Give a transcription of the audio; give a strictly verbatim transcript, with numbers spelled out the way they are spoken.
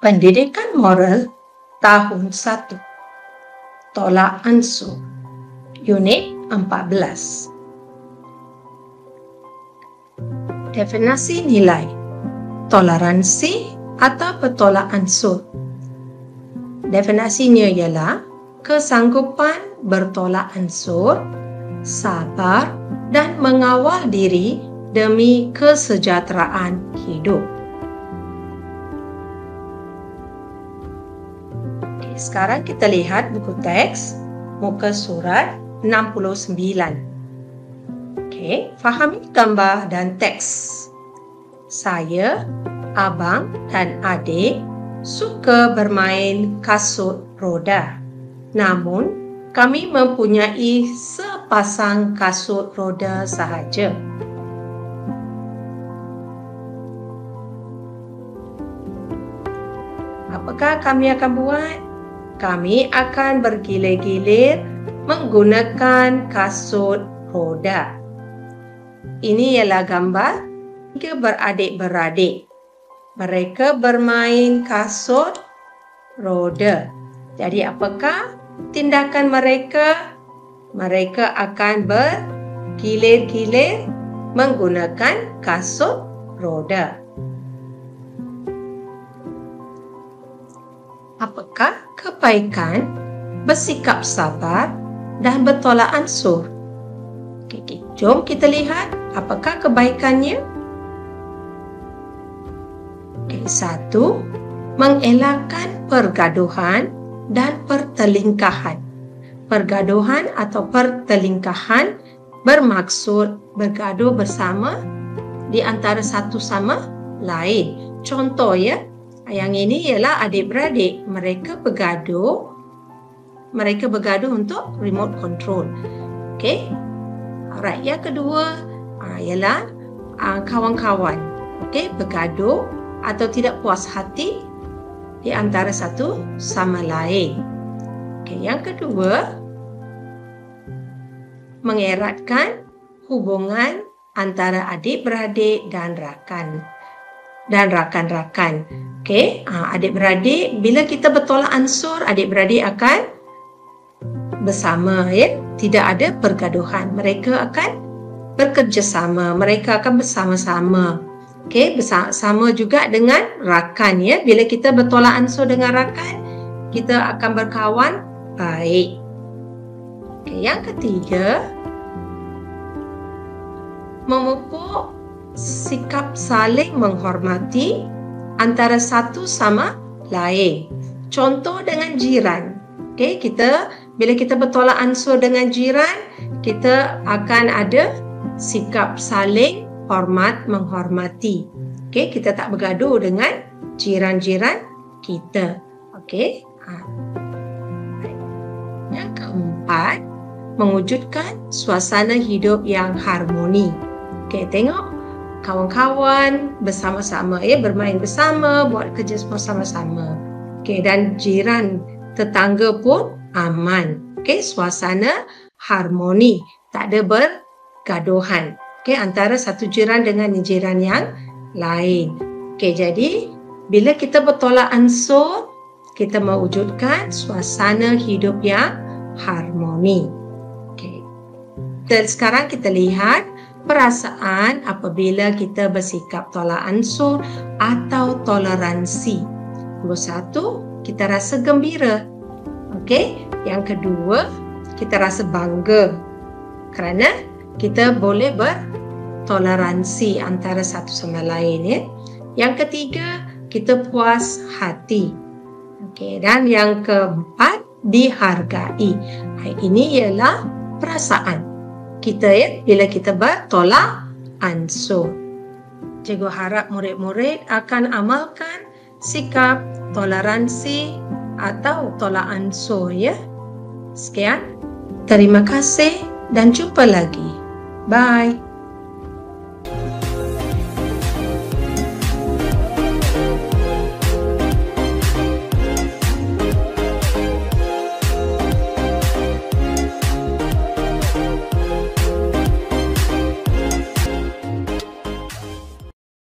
Pendidikan Moral Tahun satu. Tolak ansur. Unit empat belas. Definisi nilai. Toleransi atau bertolak ansur. Definisinya ialah kesanggupan bertolak ansur, sabar dan mengawal diri demi kesejahteraan hidup. Okay, sekarang kita lihat buku teks muka surat enam puluh sembilan. Okay, fahami gambar dan teks. Saya, abang dan adik suka bermain kasut roda. Namun, kami mempunyai sepasang kasut roda sahaja. Apakah kami akan buat? Kami akan bergilir-gilir menggunakan kasut roda. Ini ialah gambar tiga beradik-beradik. Mereka bermain kasut roda. Jadi apakah tindakan mereka? Mereka akan bergilir-gilir menggunakan kasut roda. Apakah kebaikan bersikap sabar dan bertolak ansur? Okay, jom kita lihat apakah kebaikannya. Okay, satu, mengelakkan pergaduhan dan pertelingkahan. Pergaduhan atau pertelingkahan bermaksud bergaduh bersama di antara satu sama lain. Contoh ya, yang ini ialah adik-beradik. Mereka bergaduh, mereka bergaduh untuk remote control. Okey. Alright, yang kedua uh, ialah uh, kawan-kawan. Okey, bergaduh atau tidak puas hati di antara satu sama lain. Okey, yang kedua mengeratkan hubungan antara adik-beradik dan rakan dan rakan-rakan. Okey, adik-beradik, bila kita bertolak ansur, adik-beradik akan bersama, ya. Tidak ada pergaduhan. Mereka akan bekerjasama, mereka akan bersama-sama. Okey, bersama juga dengan rakan, ya. Bila kita bertolak ansur dengan rakan, kita akan berkawan baik. Okey, yang ketiga, memupuk sikap saling menghormati antara satu sama lain. Contoh dengan jiran. Okey, kita bila kita bertolak ansur dengan jiran, kita akan ada sikap saling hormat menghormati. Okey, kita tak bergaduh dengan jiran-jiran kita. Okey. Ha. Yang keempat, mewujudkan suasana hidup yang harmoni. Okey, tengok kawan-kawan bersama-sama, ya, bermain bersama, buat kerja bersama-sama. Okey, dan jiran tetangga pun aman. Okey, suasana harmoni, tak ada bergaduhan. Okey, antara satu jiran dengan jiran yang lain. Okey, jadi bila kita bertolak ansur, kita mewujudkan suasana hidup yang harmoni. Okey. Dan sekarang kita lihat perasaan apabila kita bersikap tolak ansur atau toleransi. Nombor satu, kita rasa gembira. Okey. Yang kedua, kita rasa bangga kerana kita boleh bertoleransi antara satu sama lain, ya. Yang ketiga, kita puas hati. Okey. Dan yang keempat, dihargai. Ini ialah perasaan kita, ya, bila kita bertolak ansur. Cikgu harap murid-murid akan amalkan sikap toleransi atau tolak ansur, ya. Sekian. Terima kasih dan jumpa lagi. Bye.